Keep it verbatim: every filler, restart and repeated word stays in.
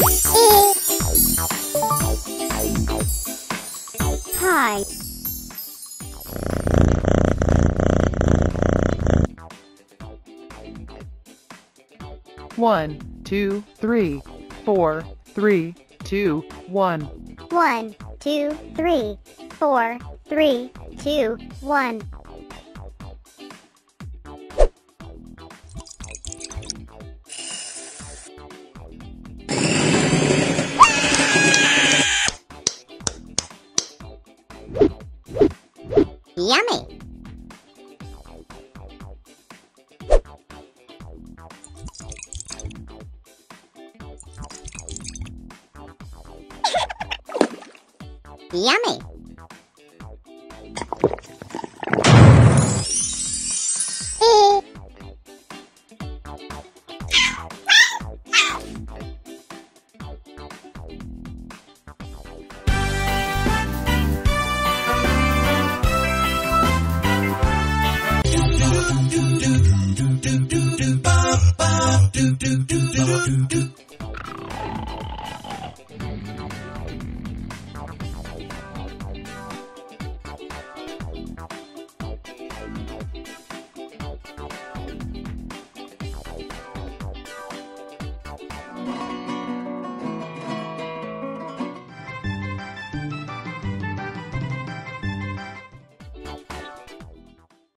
Hi. One, two, three, four, three, two, one. One, two, three, four, three, two, one. Yummy! Yummy! do do do do do do do do do do do